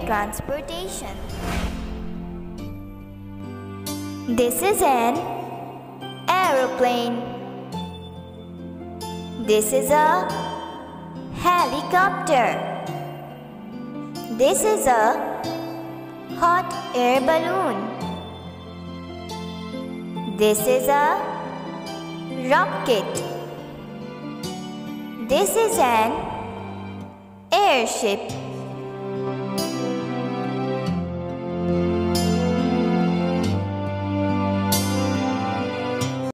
transportation. This is an aeroplane. This is a helicopter. This is a hot air balloon. This is a rocket. This is an airship.